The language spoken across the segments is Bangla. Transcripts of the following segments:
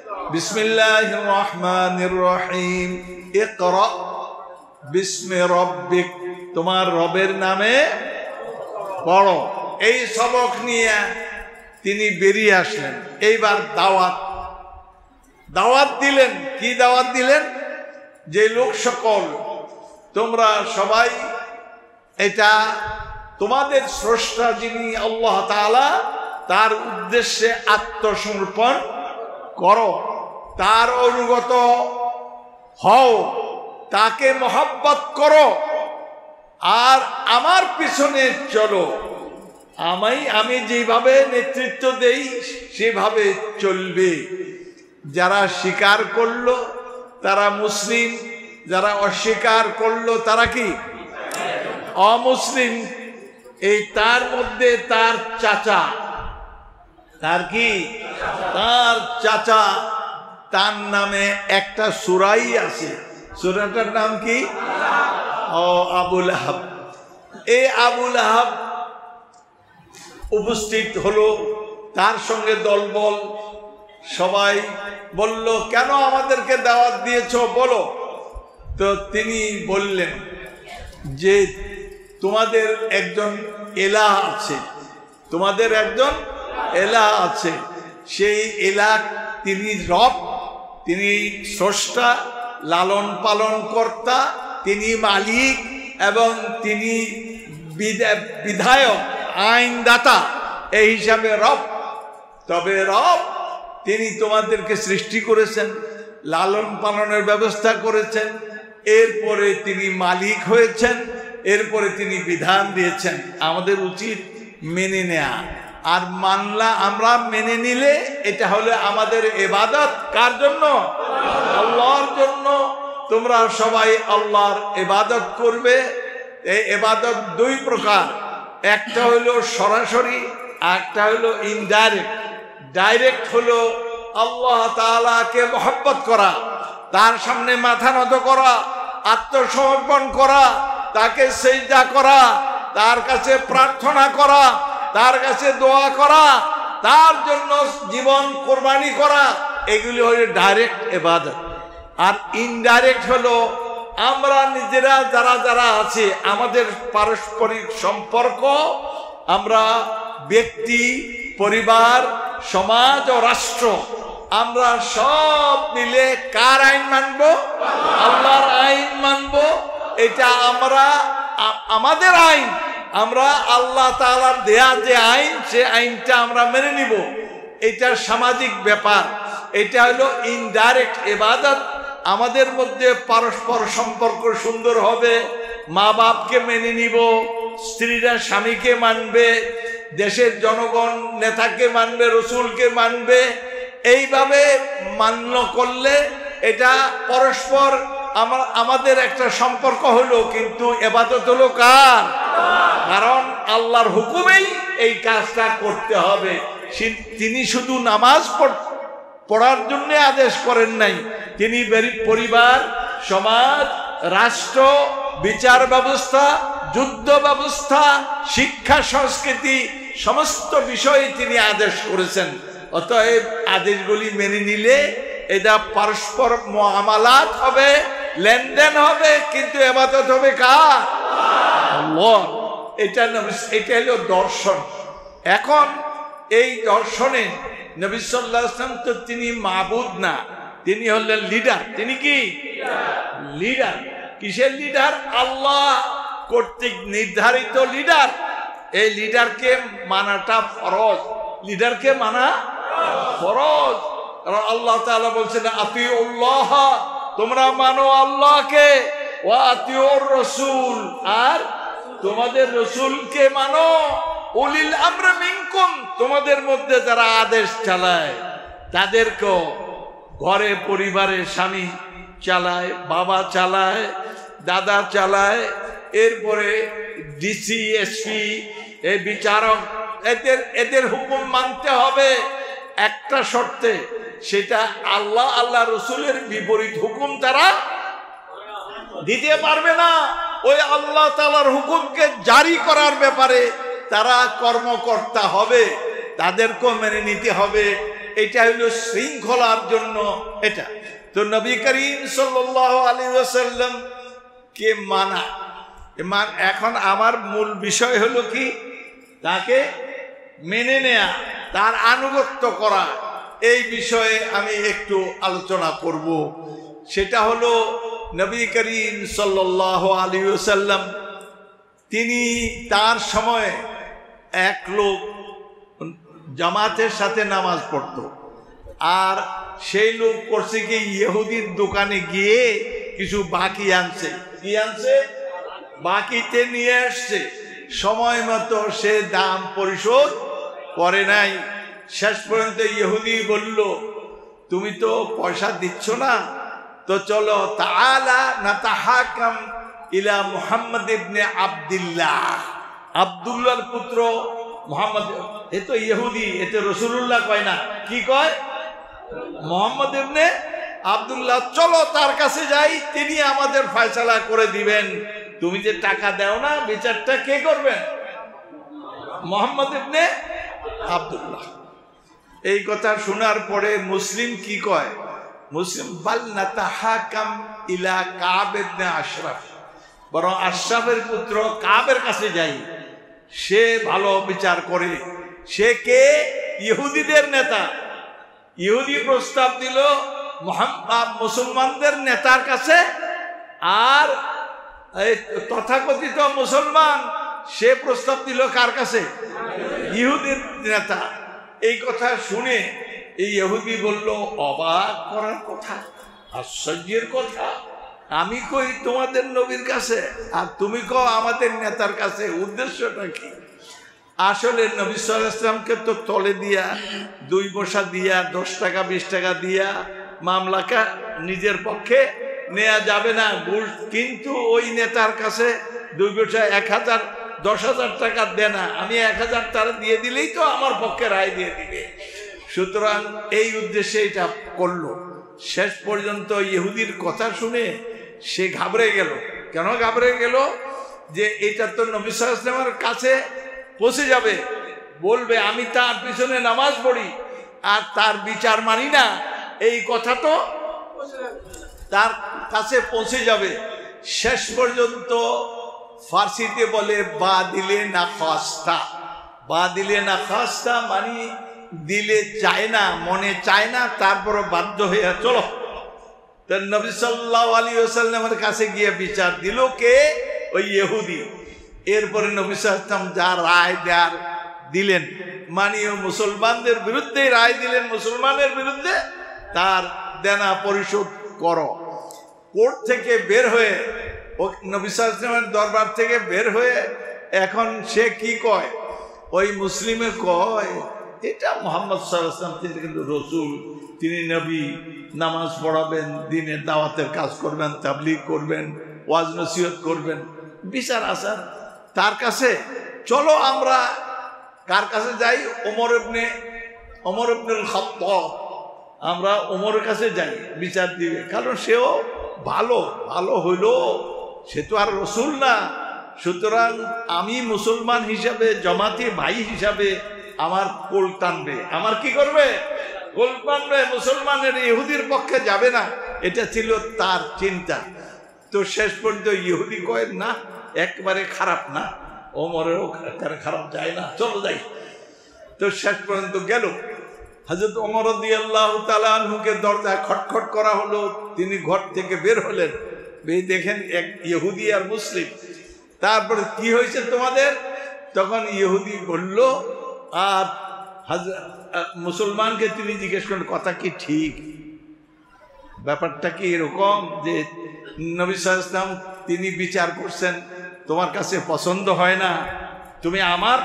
বিসমিল্লাহির রহমানির রহিম। ইকরা বিস্মি রাব্বিক, তোমার রবের নামে পড়ো। এই সবক নিয়ে তিনি বেরিয়ে আসলেন। এইবার দাওয়াত দিলেন। কি দাওয়াত দিলেন? যে লোক সকল তোমরা সবাই এটা তোমাদের স্রষ্টা যিনি আল্লাহ তাআলা, তার উদ্দেশ্যে আত্মসমর্পণ করো, তার অনুগত হও, তাকে মহব্বত করো, আর আমার পিছনে চলো। আমি যেভাবে নেতৃত্ব দেই সেভাবে চলবে। যারা স্বীকার করলো তারা মুসলিম, যারা অস্বীকার করলো তারা কি? অমুসলিম। এই তার মধ্যে তার চাচা, তার কি? তার চাচা, তার নামে একটা সূরাই আছে। সূরাটার নাম কি? আবুল আহাব। এই আবুল আহাব উপস্থিত হলো, তার সঙ্গে দলবল। সবাই বলল, কেন আমাদেরকে দাওয়াত দিয়েছো বলো। তো তিনি বললেন যে তোমাদের একজন ইলাহ আছে, তোমাদের একজন ইলাহ আছে। সেই ইলাহ তিনি রব, তিনি স্রষ্টা, লালন পালন কর্তা, তিনি মালিক এবং তিনি বিধায়ক, আইনদাতা, এই হিসাবে রব। তবে রব তিনি তোমাদেরকে সৃষ্টি করেছেন, লালন পালনের ব্যবস্থা করেছেন, এরপরে তিনি মালিক হয়েছেন, এরপরে তিনি বিধান দিয়েছেন। আমাদের উচিত মেনে নেয়া। আর আমরা মেনে নিলে এটা হলে আমাদের ইবাদত। কার জন্য? আল্লাহর জন্য। তোমরা সবাই আল্লাহর ইবাদত করবে। এই ইবাদত দুই প্রকার, একটা হলো সরাসরি, একটা হলো ইনডাইরেক্ট। ডাইরেক্ট হলো আল্লাহ তাআলাকে মহব্বত করা, তার সামনে মাথা নত করা, আত্মসমর্পণ করা, তাকে সিজদা করা, তার কাছে প্রার্থনা করা, তার কাছে দোয়া করা, তার জন্য জীবন কোরবানি করা। এগুলি হলো ডাইরেক্ট ইবাদত। আর ইনডাইরেক্ট হলো আমরা নিজেরা যারা আছি, আমাদের পারস্পরিক সম্পর্ক, আমরা ব্যক্তি, পরিবার, সমাজ ও রাষ্ট্র, আমরা সব মিলে কার আইন মানব? আল্লাহর আইন মানব। এটা আমাদের আইন, আমরা আল্লাহ তাআলার দেয়া যে আইন, সে আইনটা আমরা মেনে নিব। এটা সামাজিক ব্যাপার। এটা হলো ইনডাইরেক্ট ইবাদত। আমাদের মধ্যে পারস্পর সম্পর্ক সুন্দর হবে, মা বাপকে মেনে নিব, স্ত্রীরা স্বামীকে মানবে, দেশের জনগণ নেতাকে মানবে, রসুলকে মানবে। এইভাবে মান্য করলে এটা পরস্পর আমাদের একটা সম্পর্ক হলো। কিন্তু ইবাদত হলো কার? কারণ আল্লাহর হুকুমেই এই কাজটা করতে হবে। তিনি শুধু নামাজ পড়ার জন্য আদেশ করেন নাই, তিনি পরিবার, সমাজ, রাষ্ট্র, বিচার ব্যবস্থা, যুদ্ধ ব্যবস্থা, শিক্ষা, সংস্কৃতি, সমস্ত বিষয়ে তিনি আদেশ করেছেন। অতএব আদেশগুলি মেনে নিলে এটা পরস্পর মুআমালাত হবে, লেনদেন হবে, কিন্তু ইবাদত হবে কার? আল্লাহ। এটা হলো দর্শন। এখন এই দর্শনে নবী সাল্লাল্লাহু আলাইহি ওয়াসাল্লাম তো তিনি মাবুদ না, তিনি হলেন লিডার। তিনি কি? লিডার। কিসের লিডার? আল্লাহ কর্তৃক নির্ধারিত লিডার। এই লিডারকে মানাটা ফরজ। লিডারকে মানা ফরজ। আল্লাহ তাআলা বলছেন, আতিউল্লাহ, তোমরা মানো আল্লাহকে, ওয়া আতিউর রাসূল, আর তোমাদের রাসূলকে মানো, উলিল আমর মিনকুম, তোমাদের মধ্যে যারা আদেশ চালায় তাদেরকেও। ঘরে পরিবারে স্বামী চালায়, বাবা চালায়, দাদা চালায়, এরপরে ডিসি, এসপি, এই বিচারক, এদের হুকুম মানতে হবে একটা শর্তে, সেটা আল্লাহ রসুলের বিপরীত হুকুম তারা দিতে পারবে না। ওই আল্লাহ তাআলার হুকুমকে জারি করার ব্যাপারে তারা কর্মকর্তা হবে, তাদেরকেও মেনে নিতে হবে। এটা হলো শৃঙ্খলার জন্য। এটা তো নবী করিম সাল্লাল্লাহু আলাইহি ওয়াসাল্লাম কে মানা। এখন আমার মূল বিষয় হলো কি, তাকে মেনে নেয়া, তার আনুগত্য করা। এই বিষয়ে আমি একটু আলোচনা করব। সেটা হলো নবী করিম সাল্লাল্লাহু আলাইহি ওয়াসাল্লাম তিনি তার সময় এক লোক জামাতের সাথে নামাজ পড়তো, আর সেই লোক করছে কি ইহুদির দোকানে গিয়ে কিছু বাকি আনছে। কি আনছে? বাকিতে নিয়ে আসছে। সময় মতো সে দাম পরিশোধ করে নাই। শেষ পর্যন্ত ইহুদি বলল, তুমি তো পয়সা দিচ্ছ না, তো চলো তাআলা নাতাহাকাম ইলা মুহাম্মদ ইবনে আব্দুল্লাহ। আব্দুল্লাহর পুত্র মুহাম্মদ, এ তো ইহুদি, এ তো রাসূলুল্লাহ কয় না, কি কয়? মুহাম্মদ ইবনে আব্দুল্লাহ। চলো তার কাছে যাই, তিনি আমাদের ফয়সালা করে দিবেন। তুমি যে টাকা দাও না, বিচারটা কে করবেন? মুহাম্মদ ইবনে আব্দুল্লাহ। এই কথা শোনার পরে মুসলিম কি কয়? মুসলিম বাল নাতাহাকাম ইলা কাব ইবনে আশরাফ, বরং আশরাফের পুত্র কাবের কাছে যাই, সে ভালো বিচার করে। সে কে? ইহুদিদের নেতা। ইহুদি প্রস্তাব দিল মুসলমানদের নেতার কাছে, আর তথাকথিত মুসলমান সে প্রস্তাব দিল কার কাছে? ইহুদির নেতা। এই কথা শুনে এই ইহুদি বলল, অবাক করার কথা, আশ্চর্যের কথা, আমি কই তোমাদের নবীর কাছে, আর তুমি কও আমাদের নেতার কাছে, উদ্দেশ্যটা কি? আসলে নবী সাল্লাল্লাহু আলাইহি ওয়াসাল্লামকে তো তলে দিয়া 2 পয়সা দিয়া 10 টাকা 20 টাকা দিয়া মামলাটা নিজের পক্ষে নেওয়া যাবে না, কিন্তু ওই নেতার কাছে 2 পয়সা 1000 10,000 টাকা দেয় না, আমি 1000 টাকা দিয়ে দিলেই তো আমার পক্ষে রায় দিয়ে দিবে। সুতরাং এই উদ্দেশ্যে এটা করলো। শেষ পর্যন্ত ইহুদির কথা শুনে সে ঘাবড়ে গেল। কেন ঘাবড়ে গেল? যে এটা তো নবী সাল্লাল্লাহু আলাইহি ওয়াসাল্লামের কাছে পৌঁছে যাবে, বলবে আমি তার পিছনে নামাজ পড়ি আর তার বিচার মানি না, এই কথা তো তার কাছে পৌঁছে যাবে। শেষ পর্যন্ত ফার্সিতে বলে বা দিলে না খাস্তা। বা দিলে না খাস্তা মানে দিলে চায় না, মনে চায় না, তারপর বাধ্য হয়ে চলো। তার নবী সাল্লাল্লাহু আলাইহি ওয়াসাল্লামের কাছে গিয়ে বিচার দিল কে? ওই ইহুদি। এরপরে নবী সাল্লাল্লাহু আলাইহি ওয়াসাল্লাম যা রায় দেয়ার দিলেন, মানে মুসলমানদের বিরুদ্ধে রায় দিলেন, মুসলমানের বিরুদ্ধে তার দেনা পরিশোধ করো। কোর্ট থেকে বের হয়ে, ও নবী সাল্লাল্লাহু আলাইহি ওয়াসাল্লামের দরবার থেকে বের হয়ে এখন সে কি কয়? ওই মুসলিমে কয় এটা মুহাম্মদ সাল্লাল্লাহু আলাইহি ওয়াসাল্লাম, তিনি কিন্তু রসুল, তিনি নবী, নামাজ পড়াবেন, দিনের দাওয়াতের কাজ করবেন, তাবলীগ করবেন, ওয়াজ নসিহত করবেন, বিচার আচার তার কাছে। চলো আমরা কার কাছে যাই? ওমর ইবনুল খাত্তাব। আমরা ওমরের কাছে যাই, বিচার দিবে, কারণ সেও ভালো হইলো, সে তো আর রসুল না। সুতরাং আমি মুসলমান হিসাবে, জামাতি ভাই হিসাবে আমার কোল টানবে। আমার কি করবে? কোল টানবে। মুসলমানের ইহুদির পক্ষে যাবে না, এটা ছিল তার চিন্তা। তো শেষ পর্যন্ত ইহুদি কয় না, একবারে খারাপ না, ওমরেরও খারাপ যায় না, চলো যাই। তো শেষ পর্যন্ত গেল। হযরত ওমর রাদিয়াল্লাহু তাআলা আনহুকে দরজায় খটখট করা হলো। তিনি ঘর থেকে বের হলেন, এই দেখেন এক ইহুদি আর মুসলিম। তারপরে কি হয়েছে তোমাদের? তখন ইহুদি বলল, আর মুসলমানকে তিনি জিজ্ঞেস করেন, কথা কি ঠিক? ব্যাপারটা কি এরকম যে নবী সাল্লাল্লাহু আলাইহি ওয়াসাল্লাম তিনি বিচার করছেন, তোমার কাছে পছন্দ হয় না, তুমি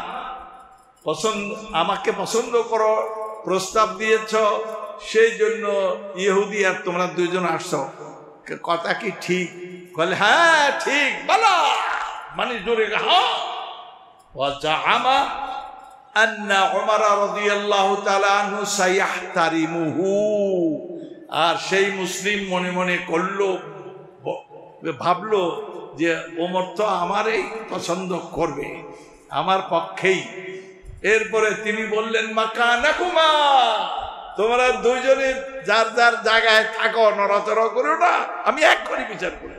আমাকে পছন্দ করো, প্রস্তাব দিয়েছ, সেই জন্য ইহুদি আর তোমরা দুইজন আসছো, কথা কি ঠিক? বলে হ্যাঁ ঠিক, বলো, মানে জোরে হ্যাঁ। ওয়াজাআমা আন্না উমর রাদিয়াল্লাহু তাআলা আনহু সায়াহতারিমুহু। আর সেই মুসলিম মনে মনে করলো, ভাবলো যে ওমর তো আমারই পছন্দ করবে, আমার পক্ষেই। এরপরে তিনি বললেন, মাকানাকুমা, তোমরা দুইজনে যার যার জায়গায় থাকো, নড়াচড়া করো না, আমি এক করে বিচার করি।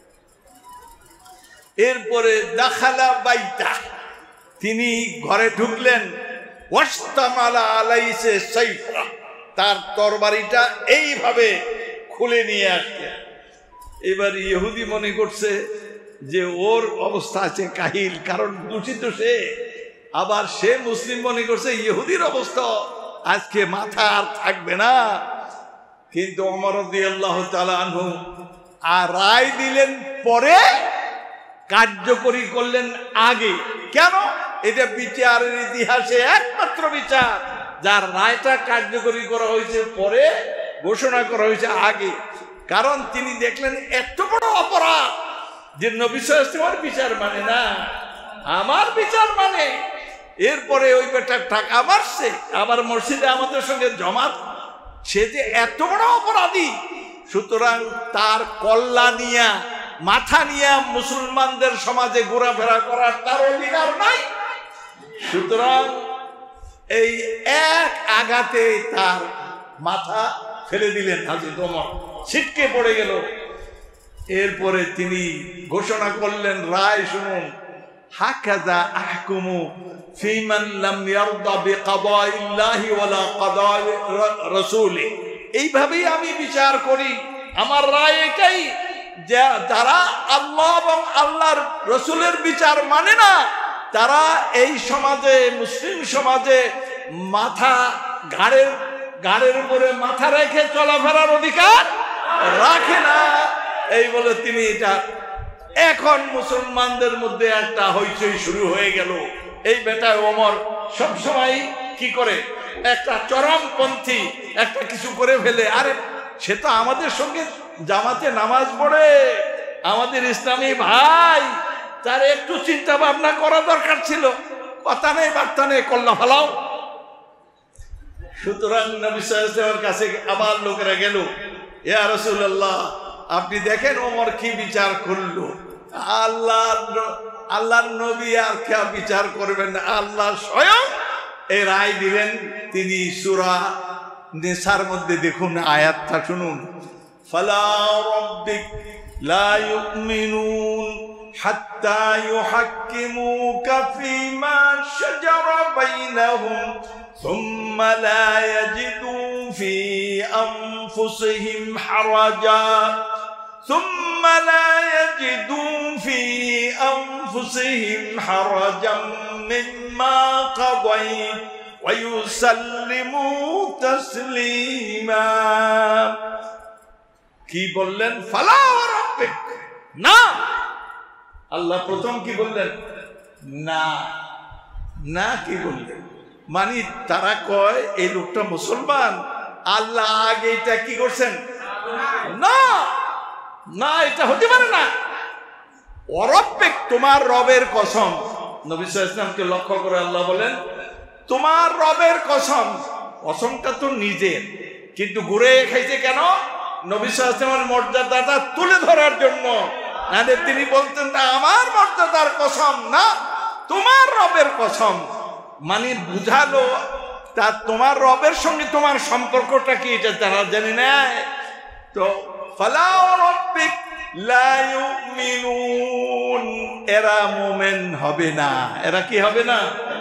এরপরে দাখালা বাইতা, তিনি ঘরে ঢুকলেন। ওয়াস্তামালা আলাইসে সাইফা, তার তরবারিটা এইভাবে খুলে নিয়ে আসলেন। এবার ইহুদি মনে করছে যে ওর অবস্থা আছে কাহিল, কারণ দূষিত সে। আবার সে মুসলিম মনে করছে ইহুদির অবস্থা আজকে মাথা আর থাকবে না। কিন্তু ওমর রাদিয়াল্লাহু তাআলা আনহু আর রায় দিলেন পরে, কার্যকরী করলেন আগে। কেন? এটা বিচারের ইতিহাসে একমাত্র বিচার যার রায়টা কার্যকরী করা হয়েছে পরে, ঘোষণা করা হয়েছে আগে। কারণ তিনি দেখলেন এত বড় অপরাধ যে নবী সাল্লাল্লাহু আলাইহি ওয়াসাল্লামের বিচার মানে না, আমার বিচার মানে। এরপরে ওই বেটার টাকা মারছে, আবার মসজিদে আমাদের সঙ্গে জমা, সে যে এত বড় অপরাধী, সুতরাং তার কল্লা নিয়া, মাথা নিয়া মুসলমানদের সমাজে ঘোরাফেরা করার তার অধিকার নাই। সুতরাং এই এক আঘাতে তার মাথা ফেলে দিলেন হযরত ওমর, ছিটকে পড়ে গেল। এরপরে তিনি ঘোষণা করলেন, রায় শুনুন, হাকাযা আহকুমু ফিমান লাম ইয়ারদা বিকাদাইল্লাহি ওয়ালা কাদাই রাসূলি, এইভাবেই আমি বিচার করি। আমার রায় এটাই যে যারা আল্লাহ এবং আল্লাহর রাসূলের বিচার মানে না, তারা এই সমাজে, মুসলিম সমাজে মাথা ঘাড়ের উপরে মাথা রেখে চলাফেরার অধিকার রাখে না। এই বলে তিনি এটা, এখন মুসলমানদের মধ্যে একটা হইচই শুরু হয়ে গেল। এই বেটা ওমর সবসময় কি করে, একটা চরমপন্থী একটা কিছু করে ফেলে। আরে সে তো আমাদের সঙ্গে জামাতে নামাজ পড়ে, আমাদের ইসলামী ভাই, তার একটু চিন্তা ভাবনা করা দরকার ছিল। কথা নেই, বার্তা নেই, কল্লা ফালাও। সুতরাং নবী সাল্লাল্লাহু আলাইহি ওয়াসাল্লামের কাছে আবার লোকেরা গেল, ইয়া রাসূলুল্লাহ, আপনি দেখেন ওমর কি বিচার করলো। আল্লাহর নবী আর কে বিচার করবেন না, আল্লাহ স্বয়ং এই রায় দিলেন। তিনি সূরা নিসার মধ্যে দেখুন, আয়াতটা শুনুন, ফালা রাব্বিক লা ইউমিনুন হাত্তা ইউহাক্কিমুকা ফীমা শাজারা বাইনাহুম সুম্মা লা ইয়াজিদু ফী আনফুসিহিম হারাজা ثم لا يجدوا في أنفسهم حرجا مما قضيت ويسلموا تسليما। কি বললেন? ফালা রাব্বিক, না। আল্লাহ প্রথম কি বললেন? না। না কি বললেন? মানে তারা কয় এই লোকটা মুসলমান, আল্লাহ আগে এটা কি করছেন? না না, এটা হতে পারে না। অরব্বিক, তোমার রবের কসম। নবী সাল্লাল্লাহু আলাইহি ওয়াসাল্লামকে লক্ষ্য করে আল্লাহ বলেন, তোমার রবের কসম। কসমটা তো নিজের, কিন্তু ঘুরে খাইছে কেন? নবী সাল্লাল্লাহু আলাইহি ওয়াসাল্লামের মর্যাদাটা তুলে ধরার জন্য। নাহলে তিনি বলতেন না আমার মর্যাদার কসম, না, তোমার রবের কসম। মানে বুঝালো তা তোমার রবের সঙ্গে তোমার সম্পর্কটা কি, এটা তারা জানি না। তো ফালা রাব্বিক লা ইউমিনুন, এরা মুমিন হবে না। এরা কি হবে না?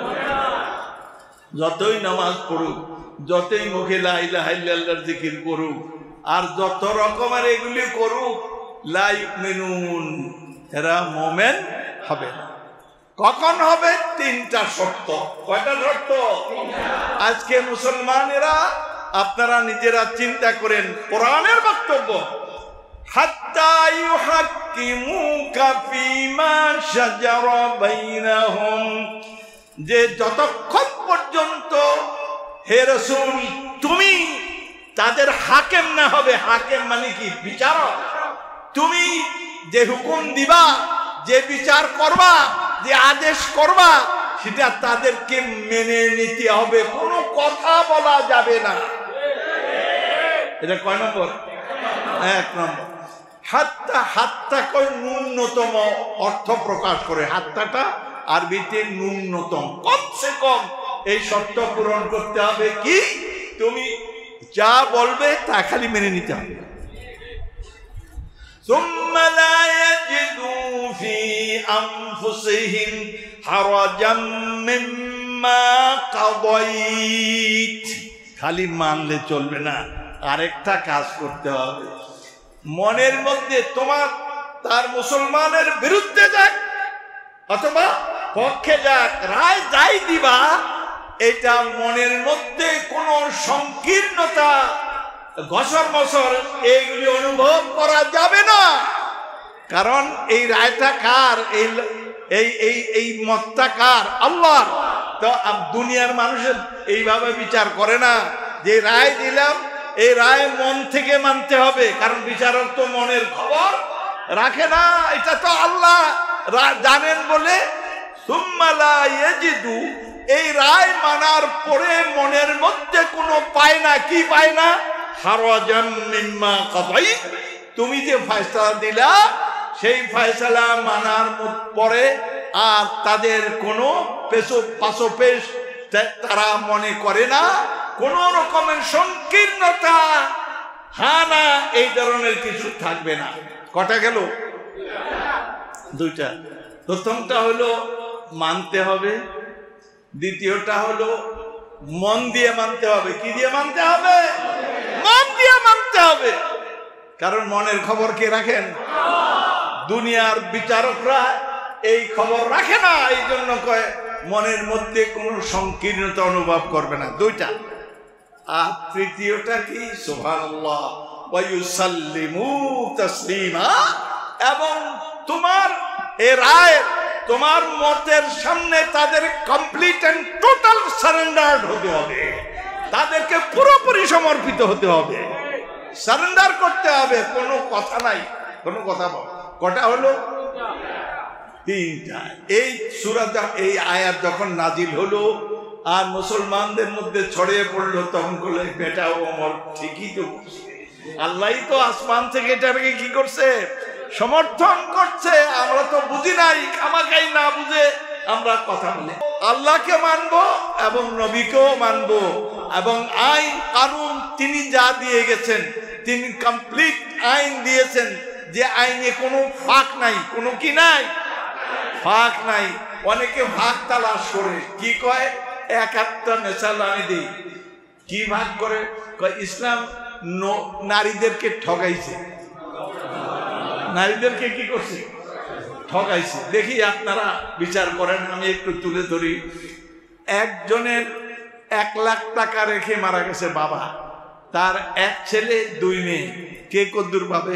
যতই নামাজ পড়ুক, যতই মুখে লা ইলাহা ইল্লাল্লাহর জিকির করুক, আর যত রকমের এগুলি করুক, লা ইউমিনুন, এরা মুমিন হবে না। কখন হবে? তিনটা শর্ত। কয়টা শর্ত? আজকে মুসলমানেরা, আপনারা নিজেরা চিন্তা করেন, কোরআনের বক্তব্য, হাত্তা ইউহাক্কিমুকা ফীমা শাজারা বাইনাহুম, যে যতক্ষণ পর্যন্ত হে রাসূল তুমি তাদের হাকেম না হবে। হাকেম মানে কি? বিচারক। তুমি যে হুকুম দিবা, যে বিচার করবা, যে আদেশ করবা, সেটা তাদেরকে মেনে নিতে হবে, কোনো কথা বলা যাবে না। এটা কয় নম্বর? এক নম্বর। হাত্তা, হাত্তা কয় ন্যূনতম অর্থ প্রকাশ করে। হাত্তাটা আরবিতে ন্যূনতম, কমসে কম এই শর্ত পূরণ করতে হবে। কি? তুমি যা বলবে তা খালি মেনে নিতে হবে। ثم لا يجدوا في أنفسهم حرجا مما قضيت। খালি মানলে চলবে না, আরেকটা কাজ করতে হবে। মনের মধ্যে তোমার তার মুসলমানের বিরুদ্ধে যাক অথবা পক্ষে যাক, রায় যাই দিবা, এটা মনের মধ্যে কোনো সংকীর্ণতা, ঘসর মসর এইগুলি অনুভব করা যাবে না। কারণ এই রায়টা কার? এই মতটা কার? আল্লাহর। তো দুনিয়ার মানুষের এইভাবে বিচার করে না যে রায় দিলাম, এই রায় মন থেকে মানতে হবে, কারণ বিচারক তো মনের খবর রাখে না, এটা তো আল্লাহ জানেন বলে। সুম্মা লা ইয়াজিদু, এই রায় মানার পরে মনের মধ্যে কোনো পায় না, কি পায় না? হারাজাম মিম্মা কাদাইত, তুমি যে ফয়সালা দিলা সেই ফয়সালা মানার পরে আর তাদের কোনো পাশোপেশ তারা মনে করে না, কোন রকমের সংকীর্ণতা, হানা, এই ধরনের কিছু থাকবে না। কটা গেল? দুইটা। প্রথমটা হলো মানতে হবে, দ্বিতীয়টা হলো মন দিয়ে মানতে হবে। কি দিয়ে মানতে হবে? মন দিয়ে মানতে হবে। কারণ মনের খবর কে রাখেন? দুনিয়ার বিচারকরা এই খবর রাখে না, এই জন্য কয় মনের মধ্যে কোনো সংকীর্ণতা অনুভব করবে না। দুইটা। আর তৃতীয়টা কি? সুবহানাল্লাহ ওয়া ইউসাল্লিমু তাসলিমা, এবং তোমার এই রায় তোমার মতের সামনে তাদের কমপ্লিট এন্ড টোটাল সারেন্ডার হতে হবে, তাদেরকে পুরোপুরি সমর্পিত হতে হবে, সারেন্ডার করতে হবে, কোনো কথা নাই, কোনো কথা বল। কটা হলো? তিনটা। এই সূরাটা, এই আয়াত যখন নাজিল হলো আর মুসলমানদের মধ্যে ছড়িয়ে পড়লো, তখন বলল বেটা ওমর ঠিকই তো, আল্লাহই তো আসমান থেকে এটাকে কি করছে? সমর্থন করছে। আমরা তো বুঝি নাই, আমাকেই না বুঝে আমরা কথা বলি। আল্লাহকে মানবো এবং নবীকেও মানবো, এবং আইন কানুন তিনি যা দিয়ে গেছেন, তিনি কমপ্লিট আইন দিয়েছেন, যে আইনে কোনো ফাঁক নাই, কোনো কি নাই, ফাঁক নাই। অনেকে ভাগ তালাশ করে, কি কয়? এক একটা মেশাল আমি দিই। কি ভাগ করে? কয় ইসলাম নারীদেরকে ঠগাইছে। নারীদেরকে কি করছে? ঠগাইছে। দেখি আপনারা বিচার করেন, আমি একটু তুলে ধরি। একজনের 1 লাখ টাকা রেখে মারা গেছে বাবা, তার এক ছেলে 2 মেয়ে, কে কদ্দুর পাবে?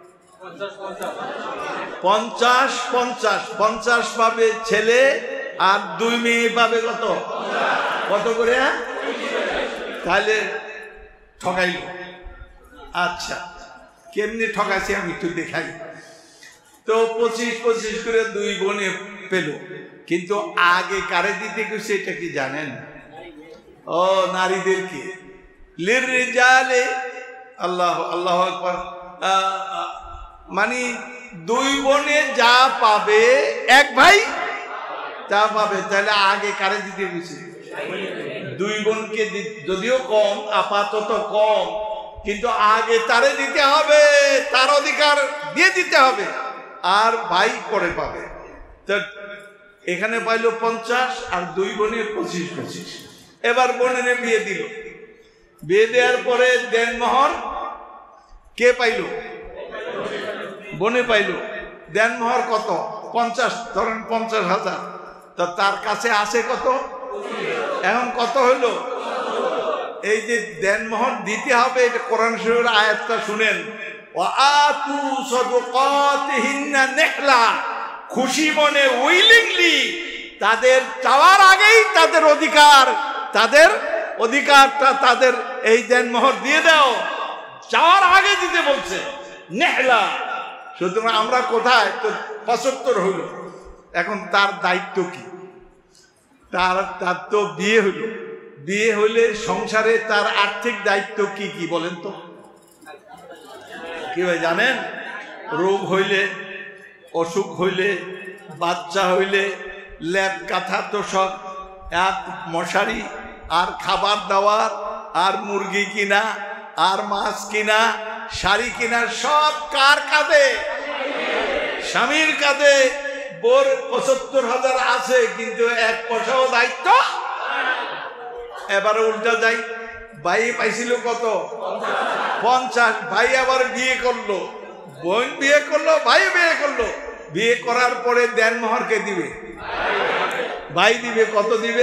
50 পাবে ছেলে, আর 2 মেয়ে পাবে কত? কত করে? তাহলে ঠগাইল। আচ্ছা, কেমনি ঠকাইছে আমি একটু দেখাই। তো 25 করে 2 বোনে পেল, কিন্তু আগে কারে দিতে গেছে এটা কি জানেন? ও নারীদেরকে। লিররিজালে, আল্লাহ আল্লাহু আকবার, মানে 2 বোনে যা পাবে, এক ভাই যা পাবে, তাহলে আগে কারে দিতে গেছে? 2 বোনকে। যদিও কম, আপাতত কম, কিন্তু আগে তারে দিতে হবে, তার অধিকার দিয়ে দিতে হবে, আর ভাই পরে পাবে। তো এখানে পাইল 50, আর 2 বোনের 25। এবার বোনের বিয়ে দিল। বিয়ে দেওয়ার পরে দেনমোহর কে পাইল? বোনে পাইল। দেনমোহর কত? 50, ধরেন 50,000। তো তার কাছে আছে কত? এখন কত হইলো? এই যে দেনমোহর দিতে হবে, এটা কোরআন শরীফের আয়াতটা শুনেন। ওয়াআতু সাদকাতিহিন্না নিহলা, খুশি মনে, উইলিংলি, তাদের চাওয়ার আগেই তাদের অধিকারটা তাদের এই দেনমোহর দিয়ে দাও, চাওয়ার আগে দিতে বলছে নেহলা। সুতরাং আমরা কোথায়? তো 75 হইল। এখন তার দায়িত্ব কি? তার তো বিয়ে হইল। বিয়ে হইলে সংসারে তার আর্থিক দায়িত্ব কি কি বলেন তো? কি ভাই জানেন? রোগ হইলে, অসুখ হইলে, বাচ্চা হইলে, ল্যাপ কাঁথা তোষক, এক মশারি, আর খাবার দাবার, আর মুরগি কিনা, আর মাছ কিনা, শাড়ি কিনা, সব কার কাঁধে? স্বামীর কাঁধে। বোর ৭৫,০০০ আছে, কিন্তু ১ পয়সাও দায়িত্ব। এবারে উল্টা যাই, ভাই পাইছিল কত? ৫০। ভাই আবার বিয়ে করলো, বোন বিয়ে করলো, ভাই বিয়ে করলো। বিয়ে করার পরে দেনমোহর কে দিবে? ভাই দিবে। কত দিবে?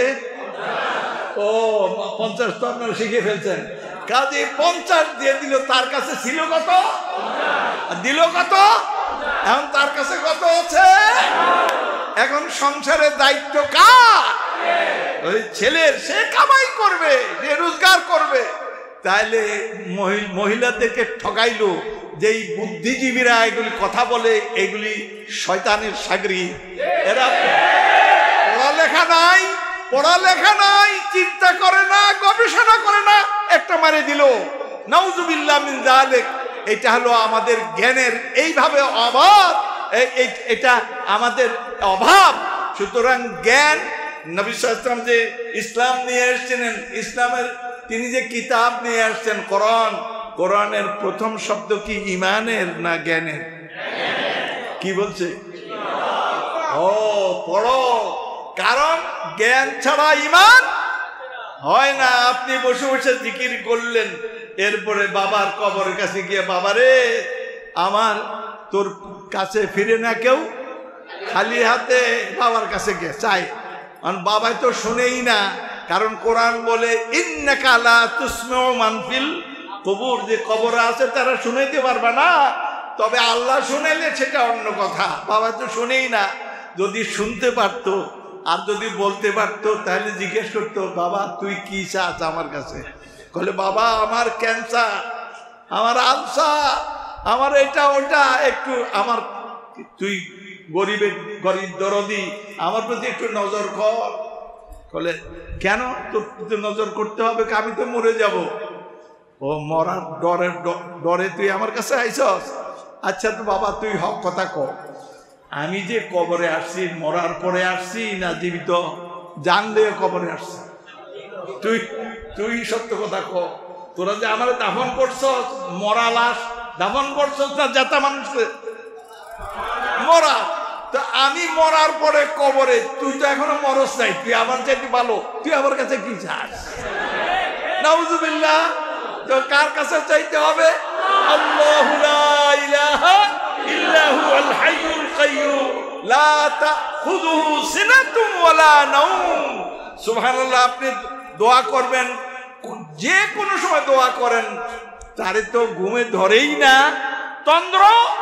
ও ৫০ তো আপনারা শিখে ফেলছেন। কাজে ৫০ দিয়ে দিল। তার কাছে ছিল কত? দিল কত? এখন তার কাছে কত আছে? এখন সংসারের দায়িত্ব কার? ওই ছেলের। সে কামাই করবে, সে রোজগার করবে। তাইলে মহিলাদেরকে ঠকাইলো যেই বুদ্ধিজীবীরা এগুলি কথা বলে, এগুলি শয়তানের সাগরি। এরা পড়ালেখা নাই, পড়ালেখা নাই, চিন্তা করে না, গবেষণা করে না, একটা মারে দিল। নাউজুবিল্লাহ মিন যালিক। এটা হলো আমাদের জ্ঞানের এইভাবে অভাব, এটা আমাদের অভাব। সুতরাং জ্ঞান, নবী সাল্লাল্লাহু আলাইহি ওয়াসাল্লাম যে ইসলাম নিয়ে এসেছিলেন, ইসলামের তিনি যে কিতাব নিয়ে আসছেন কোরআন, কোরআনের প্রথম শব্দ কি ইমানের না জ্ঞানের? কি বলছে? ও পড়ো, কারণ জ্ঞান ছাড়া ইমান হয় না। আপনি বসে বসে জিকির করলেন, এরপরে বাবার কবরের কাছে গিয়ে, বাবারে আমার তোর কাছে ফিরে না কেউ, খালি হাতে বাবার কাছে গিয়ে চাই। বাবাই তো শুনেই না, কারণ কোরআন বলে ইন্নাকা লা তুসমিউ মান ফিল কবুর, যে কবরে আছে তারা শুনাইতে পারবে না, তবে আল্লাহ শুনাইলে সেটা অন্য কথা। বাবা তো শুনেই না। যদি শুনতে পারতো আর যদি বলতে পারতো, তাহলে জিজ্ঞেস করতো, বাবা তুই কি চাস আমার কাছে? বলে বাবা আমার ক্যান্সার, আমার আলসার, আমার এটা ওটা, একটু আমার, তুই গরিব দরদি, আমার প্রতি একটু নজর কর। বলে কেন তোর নজর করতে হবে? আমি তো মরে যাব। ও মরার ডরে তুই আমার কাছে আইছস? আচ্ছা তো বাবা তুই হক কথা কর, আমি যে কবরে আসছি মরার পরে আসছি না জীবিত? জানলে কবরে আসছি। তুই সত্য কথা কর, তোরা যে আমার দাফন করছস, মরা লাশ দাফন করছস না যাতা মানুষকে মরা? তো আমি মরার পরে কবরে, তুই তো এখনো মরস নাই, তুই আমার চাইতে ভালো, তুই আমার কাছে কি চাস? নাউজুবিল্লাহ। তো কার কাছে চাইতে হবে? আল্লাহু লা ইলাহা ইল্লা হুয়াল হাইয়ুল কাইয়্যুম লা তাখুযুহু সিনাতুন ওয়ালা নাওম। সুবহানাল্লাহ। আপনি দোয়া করবেন, যে কোনো সময় দোয়া করেন, তারে তো ঘুমে ধরেই না, তন্দ্র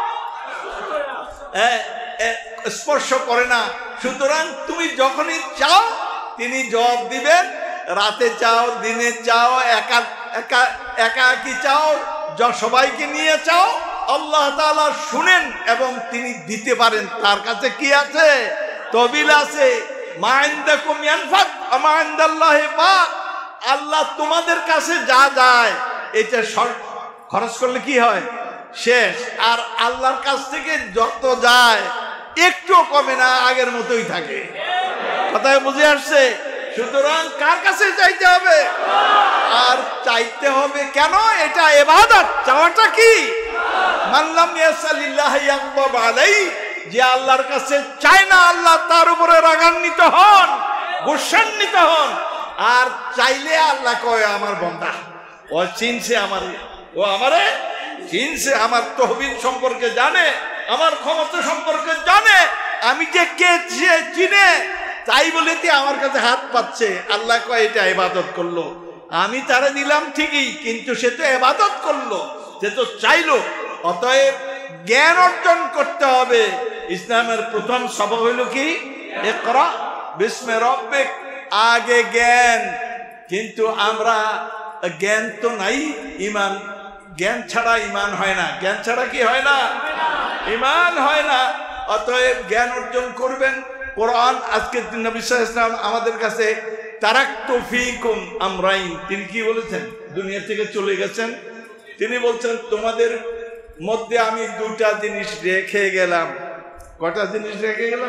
স্পর্শ করে না। সুতরাং তুমি যখনই চাও তিনি জবাব দিবেন। রাতে চাও, দিনে চাও, একাকি চাও, সবাইকে নিয়ে চাও, আল্লাহ তাআলা শুনেন এবং তিনি দিতে পারেন। তার কাছে কি আছে? তহবিল আছে। মা ইনদাকুম ইয়ানফাদ ওয়া মা ইনদাল্লাহি বাক। আল্লাহ তোমাদের কাছে যা যায়, এটা খরচ করলে কি হয়? শেষ। আর আল্লাহর কাছ থেকে যত যায় একটু কমে না, আগের মতোই থাকে। কথায় বুঝে আসছে? সুতরাং কার কাছে চাইতে হবে? আর চাইতে হবে কেন? এটা ইবাদত। চাওয়াটা কি? মান লাম ইয়াসালিল্লাহি ইয়াগদাব আলাইহি। যে আল্লাহর কাছে চায় না, আল্লাহ তার উপরে রাগান্বিত হন, গোসান্বিত হন। আর চাইলে আল্লাহ কয় আমার বান্দা, ও চিনছে আমারে, ও আমারে চিনছে, আমার তহবিল সম্পর্কে জানে, আমার ক্ষমতা সম্পর্কে জানে, আমি যে কে চিনে, তাই বলে আমার কাছে হাত পাচ্ছে। আল্লাহ কয় এটা ইবাদত করলো। আমি তারা দিলাম ঠিকই, কিন্তু সে তো ইবাদত করলো, সে তো চাইলো। অতএব জ্ঞান অর্জন করতে হবে। ইসলামের প্রথম সবক হইল কি? ইকরা বিস্মি রাব্বিক। আগে জ্ঞান। কিন্তু আমরা জ্ঞান তো নাই, ইমান। জ্ঞান ছাড়া ইমান হয় না। জ্ঞান ছাড়া কি হয় না? ইমান হয় না। অতএব জ্ঞান অর্জন করবেন। কোরআন আজকে নবী সাল্লাল্লাহু আলাইহি ওয়াসাল্লাম আমাদের কাছে তারাকতু ফীকুম আমরাইন, তিনি কি বলেছেন? দুনিয়া থেকে চলে গেছেন, তিনি বলছেন তোমাদের মধ্যে আমি দুটা জিনিস রেখে গেলাম। কটা জিনিস রেখে গেলাম?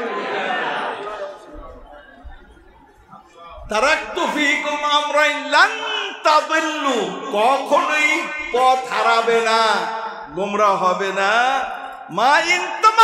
তারাকতু ফীকুম আমরাইন লান তাদিল্লু, কখনোই পথ হারাবে না, গোমরাহ হবে না। মা ইন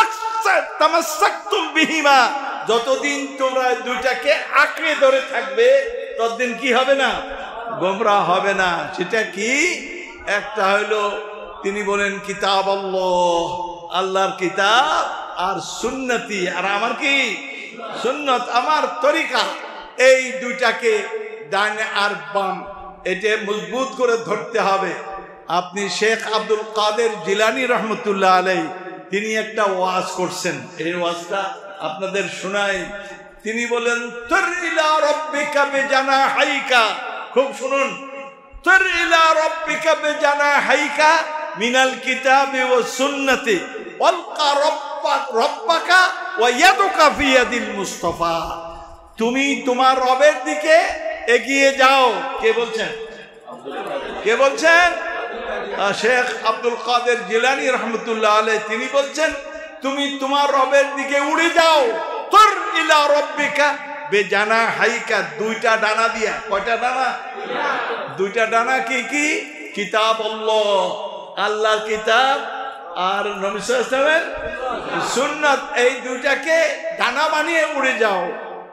তামাসসাকতুম বিহিমা, যতদিন তোমরা দুইটাকে আঁকড়ে ধরে থাকবে ততদিন কি হবে না? গোমরাহ হবে না। সেটা কি? একটা হলো তিনি বলেন কিতাব আল্লাহ, আল্লাহর কিতাব, আর সুন্নতি, আর আমার কি সুন্নত, আমার তরিকা। এই দুইটাকে ডানে আর বাম এটা মজবুত করে ধরতে হবে। আপনি শেখ আব্দুল কাদের জিলানী রহমতুল্লাহ আলাইহি তিনি একটা ওয়াজ করছেন, এই ওয়াজটা আপনাদের শোনাই। তিনি বলেন তুর ইলা রাব্বিকা বিজানাহাইকা, খুব শুনুন, তুর ইলা রাব্বিকা বিজানাহাইকা মিনাল কিতাবি ওয়াস সুন্নতি ওয়ালকা রাব্বাকা ওয়া ইয়াদুকা ফি ইয়াদিল মুস্তাফা। তুমি তোমার রবের দিকে এগিয়ে যাও। কে বলছেন? কে বলছেন? শেখ আব্দুল কাদের জিলানী রহমতুল্লাহ আলাইহি তিনি বলছেন তুমি তোমার রবের দিকে উড়ে যাও। তুর ইলা রাব্বিকা বিজানাহাইকা, দুইটা ডানা দিয়া। কয়টা ডানা? দুইটা ডানা। কি কি? কিতাব আল্লাহ, আল্লাহর কিতাব, আর নবী সাল্লাল্লাহু আলাইহি ওয়াসাল্লামের সুন্নাত, এই দুইটাকে ডানা বানিয়ে উড়ে যাও।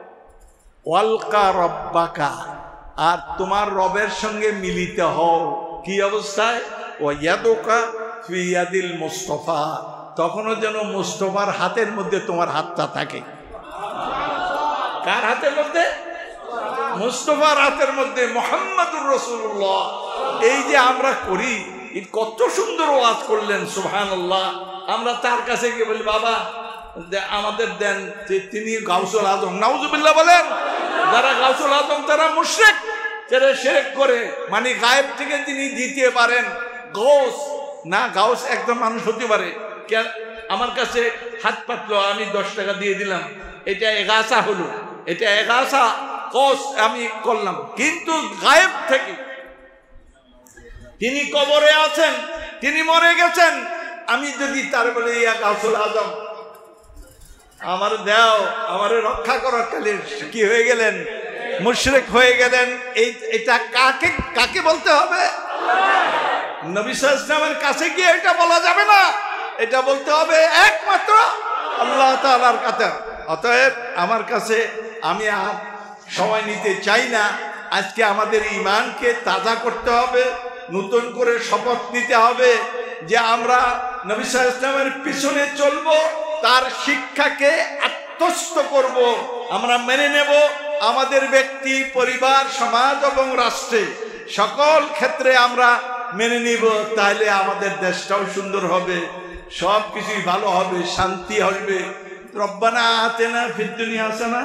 ওয়ালকা রাব্বাকা, আর তোমার রবের সঙ্গে মিলিত হও। কি অবস্থায়? ওয়ায়াদুকা ফি ইয়াদিল মুস্তাফা, তখনও যেন মুস্তাফার হাতের মধ্যে তোমার হাতটা থাকে। কার হাতের মধ্যে? মুস্তাফার হাতের মধ্যে, মুহাম্মাদুর রাসূলুল্লাহ। এই যে আমরা করি, কত সুন্দর ওয়াজ করলেন, সুবহানাল্লাহ। আমরা তার কাছে গিয়ে বলি বাবা আমাদের দেন, তিনি গাউসুল আজম। নাউজুবিল্লাহ বলেন। যারা গাউসুল আজম তারা মুশরিক, যারা শিরক করে, মানে গায়েব থেকে তিনি দিতে পারেন। গাউস না, গাউস একদম মানুষ হতে পারে। আমার কাছে হাত পাতলো, আমি 10 টাকা দিয়ে দিলাম, এটা এগাসা হলো, এটা এগাসা কস আমি করলাম। কিন্তু গায়েব থেকে তিনি কবরে আছেন, তিনি মরে গেছেন, আমি যদি তার বলে ইয়া গাউসুল আজম আমার দাও, আমারে রক্ষা করার কালে কি হয়ে গেলেন? মুশরিক হয়ে গেলেন। এটা কাকে কাকে বলতে হবে? নবী সাল্লাল্লাহু আলাইহি ওয়াসাল্লামের কাছে গিয়ে এটা বলা যাবে না, এটা বলতে হবে একমাত্র আল্লাহ তাআলার কাছে। অতএব আমার কাছে আমি আর সময় নিতে চাই না। আজকে আমাদের ঈমানকে তাজা করতে হবে, নতুন করে শপথ নিতে হবে যে আমরা নবী সাল্লাল্লাহু আলাইহি ওয়াসাল্লামের পিছনে চলবো, তার শিক্ষাকে আত্মস্থ করব, আমরা মেনে নেব। আমাদের ব্যক্তি, পরিবার, সমাজ এবং রাষ্ট্রে সকল ক্ষেত্রে আমরা মেনে নিব। তাহলে আমাদের দেশটাও সুন্দর হবে, সব কিছুই ভালো হবে, শান্তি হবে। রব্বানা আতিনা ফিদ দুনিয়া হাসানা,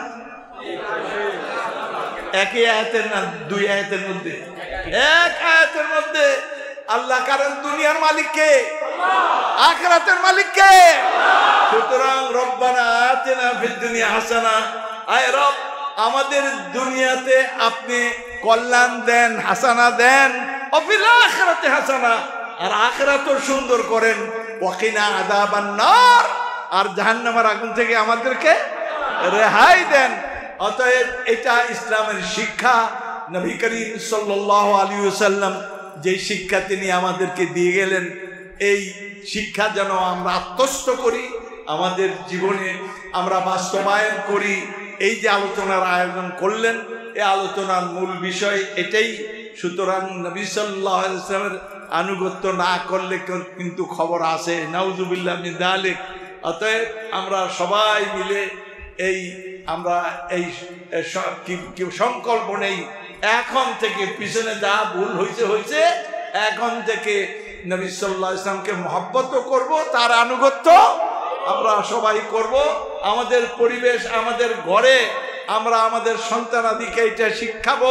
একই আয়াতের না, 2 আয়াতের মধ্যে, এক আয়াতের মধ্যে। আল্লাহ, কারণ দুনিয়ার মালিক কে? আখিরাতের মালিক কে? সুতরাং রব্বানা আতিনা ফিদ দুনিয়া হাসানা, আয় রব আমাদের দুনিয়াতে আপনি কল্যাণ দেন, হাসানা দেন, অফিল আখিরাতে হাসানা, আর আখিরাতও সুন্দর করেন। ওয়াকিনা আযাবান নার, আর জাহান্নামের আগুন থেকে আমাদেরকে রেহাই দেন। অতএব এটা ইসলামের শিক্ষা। নবী করিম সাল্লাল্লাহু আলাইহি ওয়াসাল্লাম যে শিক্ষা তিনি আমাদেরকে দিয়ে গেলেন, এই শিক্ষা যেন আমরা আত্মস্থ করি, আমাদের জীবনে আমরা বাস্তবায়ন করি। এই যে আলোচনার আয়োজন করলেন, এই আলোচনার মূল বিষয় এটাই। সুতরাং নবী সাল্লাল্লাহু আলাইহি ওয়াসাল্লামের আনুগত্য না করলে কিন্তু খবর আছে, নাউজুবিল্লাহ মিন যালিক। অতএব আমরা সবাই মিলে আমরা এই সংকল্প নেই, এখন থেকে পিছনে যা ভুল হয়েছে, এখন থেকে নবী সাল্লাল্লাহু আলাইহি ওয়াসাল্লামকে মহব্বত করব, তার আনুগত্য আমরা সবাই করব। আমাদের পরিবেশ, আমাদের ঘরে আমরা আমাদের সন্তানাদিকে এটা শিক্ষাবো,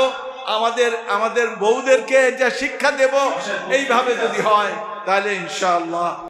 আমাদের বউদেরকে এটা শিক্ষা দেব। এইভাবে যদি হয় তাহলে ইনশাআল্লাহ